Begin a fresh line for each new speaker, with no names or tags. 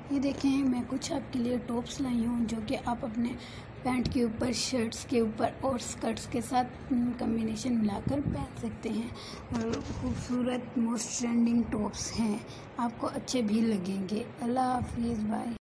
ये देखें, मैं कुछ आपके लिए टॉप्स लाई हूँ जो कि आप अपने पैंट के ऊपर, शर्ट्स के ऊपर और स्कर्ट्स के साथ कॉम्बिनेशन मिलाकर पहन सकते हैं। और खूबसूरत मोस्ट ट्रेंडिंग टॉप्स हैं, आपको अच्छे भी लगेंगे। अल्लाह हाफिज़, बाय।